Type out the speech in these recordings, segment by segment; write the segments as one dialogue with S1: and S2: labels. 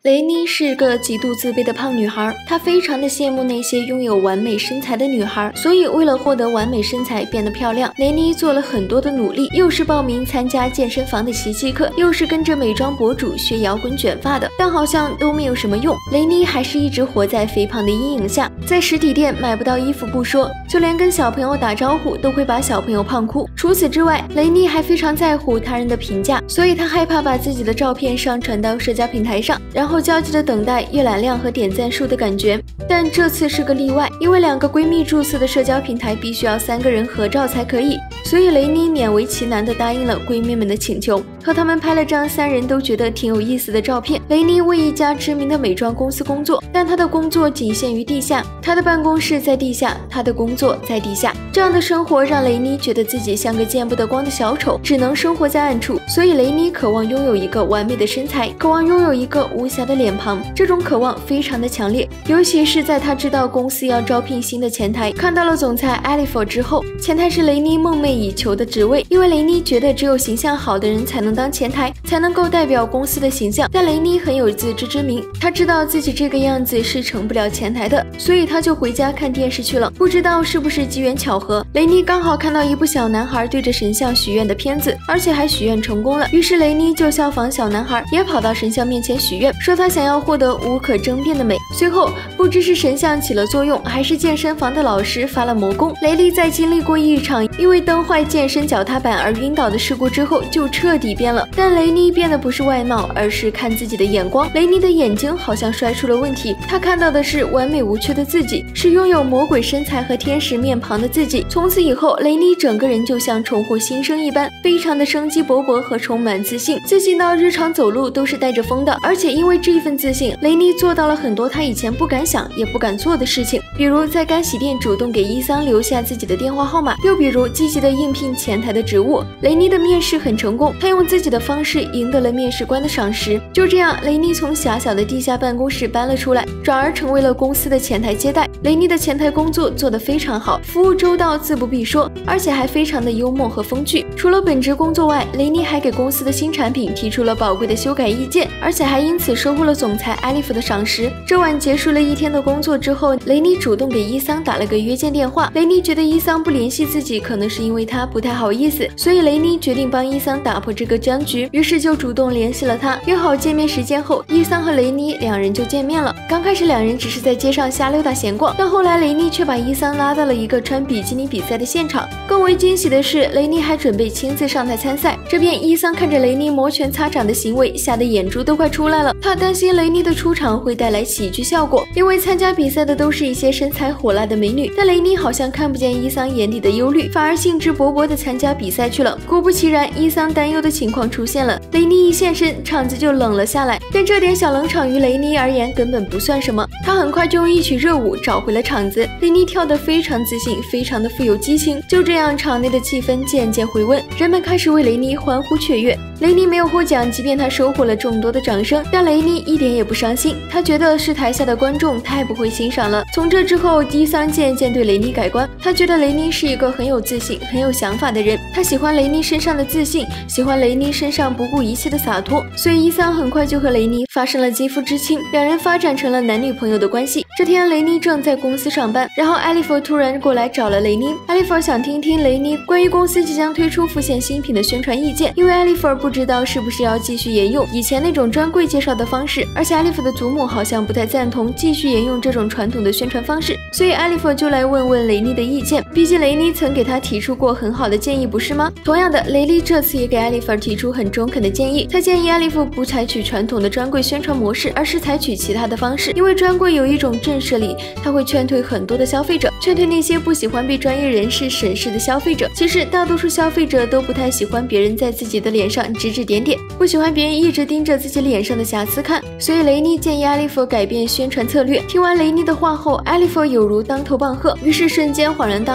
S1: 雷妮是个极度自卑的胖女孩，她非常的羡慕那些拥有完美身材的女孩，所以为了获得完美身材变得漂亮，雷妮做了很多的努力，又是报名参加健身房的奇迹课，又是跟着美妆博主学摇滚卷发的，但好像都没有什么用。雷妮还是一直活在肥胖的阴影下，在实体店买不到衣服不说，就连跟小朋友打招呼都会把小朋友胖哭。除此之外，雷妮还非常在乎他人的评价，所以她害怕把自己的照片上传到社交平台上，然后焦急的等待阅览量和点赞数的感觉。但这次是个例外，因为2个闺蜜注册的社交平台必须要3个人合照才可以，所以雷妮勉为其难地答应了闺蜜们的请求，和她们拍了张3人都觉得挺有意思的照片。雷妮为一家知名的美妆公司工作，但她的工作仅限于地下，她的办公室在地下，她的工作在地下。这样的生活让雷妮觉得自己像个见不得光的小丑，只能生活在暗处。所以雷妮渴望拥有一个完美的身材，渴望拥有一个无瑕的脸庞，这种渴望非常的强烈，尤其是在她知道公司要招聘新的前台，看到了总裁 Alifor 之后。前台是雷妮梦寐以求的职位，因为雷妮觉得只有形象好的人才能当前台，才能够代表公司的形象。但雷妮很有自知之明，她知道自己这个样子是成不了前台的，所以她就回家看电视去了。不知道是不是机缘巧合，雷妮刚好看到一部小男孩对着神像许愿的片子，而且还许愿成功了。于是雷妮就效仿小男孩，也跑到神像面前许愿，说她想要获得无可争辩的美。随后不知是神像起了作用，还是健身房的老师发了魔功，雷妮在经历过一场因为蹬坏健身脚踏板而晕倒的事故之后就彻底变了。但雷妮变的不是外貌，而是看自己的眼光。雷妮的眼睛好像摔出了问题，她看到的是完美无缺的自己，是拥有魔鬼身材和天使面庞的自己。从此以后，雷妮整个人就像重获新生一般，非常的生机勃勃和充满自信，自信到日常走路都是带着风的。而且因为这一份自信，雷妮做到了很多她以前不敢想也不敢做的事情，比如在干洗店主动给伊桑留下自己的电话号码，又比如积极的应聘前台的职务。雷妮的面试很成功，她用自己的方式赢得了面试官的赏识。就这样，雷妮从狭小的地下办公室搬了出来，转而成为了公司的前台接待。雷妮的前台工作做得非常好，服务周到自不必说，而且还非常的幽默和风趣。除了本职工作外，雷妮还给公司的新产品提出了宝贵的修改意见，而且还因此收获了总裁艾利弗的赏识。这晚结束了一天的工作之后，雷妮主动给伊桑打了个约见电话。雷妮觉得伊桑不联系自己，可能是因为他不太好意思，所以雷妮决定帮伊桑打破这个僵局，于是就主动联系了他。约好见面时间后，伊桑和雷妮2人就见面了。刚开始2人只是在街上瞎溜达闲逛，但后来雷妮却把伊桑拉到了一个穿比基尼比赛的现场。更为惊喜的是，雷妮还准备亲自上台参赛。这边伊桑看着雷妮摩拳擦掌的行为，吓得眼珠都快出来了。他担心雷妮的出场会带来喜剧效果，因为参加比赛的都是一些身材火辣的美女。但雷妮好像看不见伊桑眼底的忧虑，反而兴致勃勃地参加比赛去了。果不其然，伊桑担忧的情况出现了，雷妮一现身，场子就冷了下来。但这点小冷场于雷妮而言根本不算什么，她很快就用一曲热舞找回了场子。雷妮跳得非常自信，非常的富有激情。就这样，场内的气氛渐渐回温，人们开始为雷妮欢呼雀跃。雷妮没有获奖，即便她收获了众多的掌声，但雷妮一点也不伤心。她觉得是台下的观众太不会欣赏了。从这之后，伊桑渐渐对雷妮改观，他觉得雷妮是一个很有自信、很有想法的人。他喜欢雷妮身上的自信，喜欢雷妮身上不顾一切的洒脱，所以伊桑很快就和雷妮发生了肌肤之亲，2人发展成了男女朋友的关系。这天，雷妮正在公司上班，然后艾利弗突然过来找了雷妮。艾利弗想听听雷妮关于公司即将推出复线新品的宣传意见，因为艾利弗不知道是不是要继续沿用以前那种专柜介绍的方式，而且艾利弗的祖母好像不太赞同继续沿用这种传统的宣传方式，所以艾利弗就来问问雷妮的意见。毕竟雷妮曾给他提出过很好的建议，不是吗？同样的，雷妮这次也给艾利弗提出很中肯的建议，他建议艾利弗不采取传统的专柜宣传模式，而是采取其他的方式，因为专柜有一种震慑力，它会劝退很多的消费者，劝退那些不喜欢被专业人士审视的消费者。其实大多数消费者都不太喜欢别人在自己的脸上指指点点，不喜欢别人一直盯着自己脸上的瑕疵看，所以雷妮建议艾利弗改变宣传策略。听完雷妮的话后，艾利弗有如当头棒喝，于是瞬间恍然大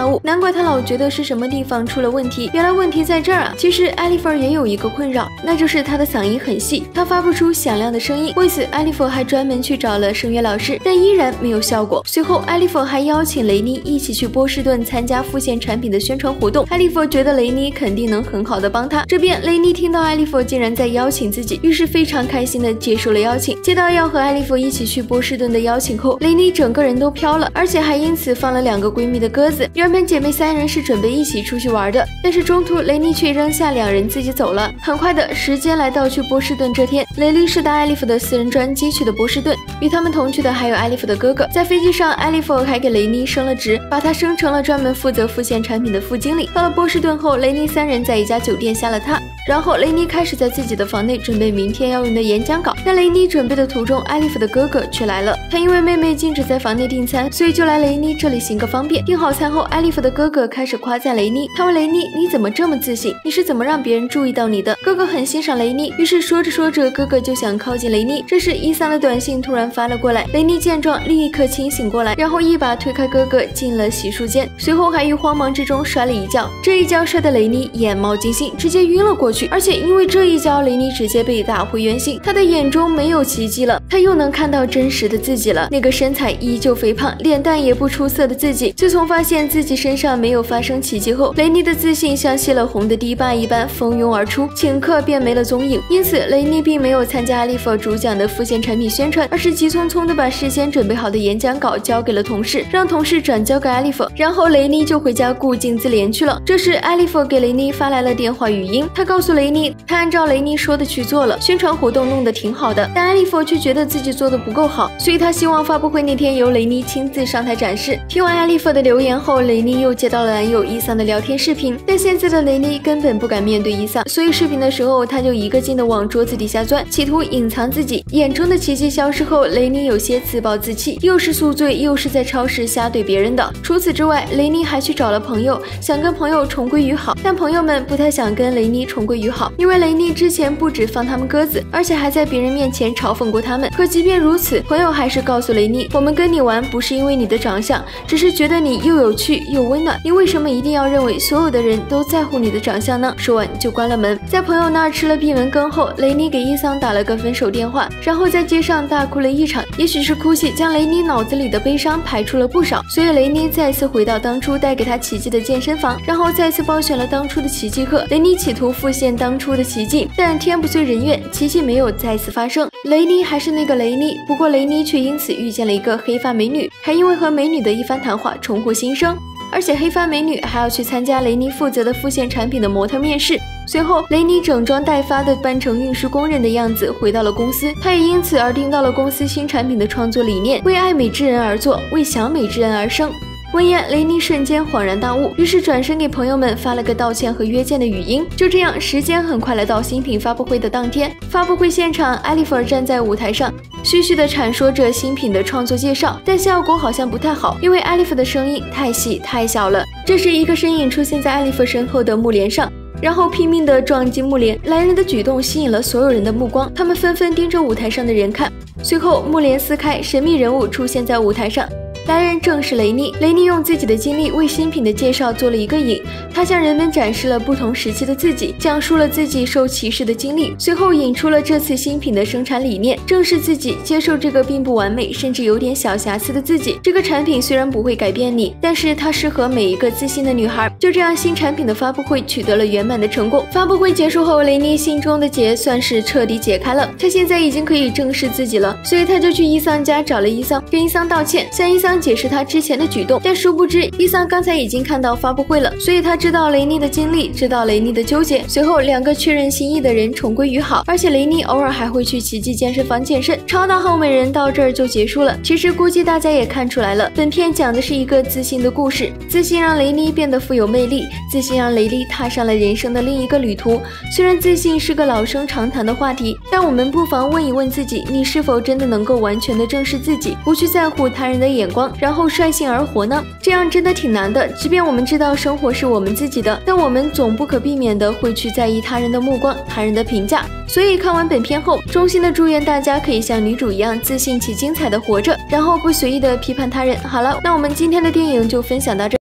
S1: 大悟，难怪他老觉得是什么地方出了问题，原来问题在这儿啊。其实艾莉弗也有一个困扰，那就是她的嗓音很细，她发不出响亮的声音。为此，艾莉弗还专门去找了声乐老师，但依然没有效果。随后，艾莉弗还邀请雷妮一起去波士顿参加副线产品的宣传活动。艾莉弗觉得雷妮肯定能很好的帮她。这边雷妮听到艾莉弗竟然在邀请自己，于是非常开心的接受了邀请。接到要和艾莉弗一起去波士顿的邀请后，雷妮整个人都飘了，而且还因此放了2个闺蜜的鸽子。原本姐妹3人是准备一起出去玩的，但是中途雷妮却扔下2人自己走了。很快的时间来到去波士顿这天，雷妮是搭艾莉弗的私人专机去的波士顿，与他们同去的还有艾莉弗的哥哥。在飞机上，艾莉弗还给雷妮升了职，把她升成了专门负责副线产品的副经理。到了波士顿后，雷妮3人在一家酒店下了榻，然后雷妮开始在自己的房内准备明天要用的演讲稿。在雷妮准备的途中，艾莉弗的哥哥却来了。他因为妹妹禁止在房内订餐，所以就来雷妮这里行个方便。订好餐后，艾莉弗的哥哥开始夸赞雷妮，他问雷妮：“你怎么这么自信？你是怎么让别人注意到你的？”哥哥很欣赏雷妮，于是说着说着，哥哥就想靠近雷妮。这时伊桑的短信突然发了过来，雷妮见状立刻清醒过来，然后一把推开哥哥进了洗漱间，随后还于慌忙之中摔了一跤。这一跤摔得雷妮眼冒金星，直接晕了过去。而且因为这一跤，雷妮直接被打回原形，她的眼中没有奇迹了，她又能看到真实的自己了，那个身材依旧肥胖，脸蛋也不出色的自己。自从发现自己身上没有发生奇迹后，雷妮的自信像泄了洪的堤坝一般蜂拥而出，顷刻便没了踪影。因此雷妮并没有参加艾莉弗主讲的副线产品宣传，而是急匆匆的把事先准备好的演讲稿交给了同事，让同事转交给艾莉弗，然后雷妮就回家顾静自怜去了。这时艾莉弗给雷妮发来了电话语音，她告诉雷妮，她按照雷妮说的去做了，宣传活动弄得挺好的，但艾莉弗却觉得自己做的不够好，所以她希望发布会那天由雷妮亲自上台展示。听完艾莉弗的留言后，雷妮又接到了男友伊桑的聊天视频，但现在的雷妮根本不敢面对伊桑，所以视频的时候她就一个劲的往桌子底下钻，企图隐藏自己。眼中的奇迹消失后，雷妮有些自暴自弃，又是宿醉又是在超市瞎怼别人的。除此之外，雷妮还去找了朋友，想跟朋友重归于好，但朋友们不太想跟雷妮重归于好，因为雷妮之前不止放他们鸽子，而且还在别人面前嘲讽过他们。可即便如此，朋友还是告诉雷妮，我们跟你玩不是因为你的长相，只是觉得你又有趣又温暖，你为什么一定要认为所有的人都在乎你的长相呢？说完就关了门。在朋友那儿吃了闭门羹后，雷妮给伊桑打了个分手电话，然后在街上大哭了一场。也许是哭泣将雷妮脑子里的悲伤排出了不少，所以雷妮再次回到当初带给她奇迹的健身房，然后再次包选了当初的奇迹课。雷妮企图复现当初的奇迹，但天不遂人愿，奇迹没有再次发生。雷妮还是那个雷妮，不过雷妮却因此遇见了一个黑发美女，还因为和美女的一番谈话重获新生。而且黑发美女还要去参加雷妮负责的副线产品的模特面试。随后雷妮整装待发的扮成运输工人的样子回到了公司，她也因此而听到了公司新产品的创作理念，为爱美之人而做，为想美之人而生。闻言，雷妮瞬间恍然大悟，于是转身给朋友们发了个道歉和约见的语音。就这样，时间很快来到新品发布会的当天。发布会现场，艾莉弗站在舞台上，絮絮地阐说着新品的创作介绍，但效果好像不太好，因为艾莉弗的声音太细太小了。这时，一个身影出现在艾莉弗身后的幕帘上，然后拼命地撞击幕帘。来人的举动吸引了所有人的目光，他们纷纷盯着舞台上的人看。随后，幕帘撕开，神秘人物出现在舞台上。来人正是雷妮。雷妮用自己的经历为新品的介绍做了一个引，她向人们展示了不同时期的自己，讲述了自己受歧视的经历，随后引出了这次新品的生产理念，正是自己，接受这个并不完美甚至有点小瑕疵的自己。这个产品虽然不会改变你，但是它适合每一个自信的女孩。就这样，新产品的发布会取得了圆满的成功。发布会结束后，雷妮心中的结算是彻底解开了，她现在已经可以正视自己了，所以她就去伊桑家找了伊桑，跟伊桑道歉，向伊桑解释他之前的举动。但殊不知伊桑刚才已经看到发布会了，所以他知道雷妮的经历，知道雷妮的纠结。随后两个确认心意的人重归于好，而且雷妮偶尔还会去奇迹健身房健身。超大号美人到这儿就结束了。其实估计大家也看出来了，本片讲的是一个自信的故事，自信让雷妮变得富有魅力，自信让雷妮踏上了人生的另一个旅途。虽然自信是个老生常谈的话题，但我们不妨问一问自己，你是否真的能够完全的正视自己，不去在乎他人的眼光，然后率性而活呢？这样真的挺难的。即便我们知道生活是我们自己的，但我们总不可避免的会去在意他人的目光，他人的评价。所以看完本片后，衷心的祝愿大家可以像女主一样自信且精彩的活着，然后不随意的批判他人。好了，那我们今天的电影就分享到这。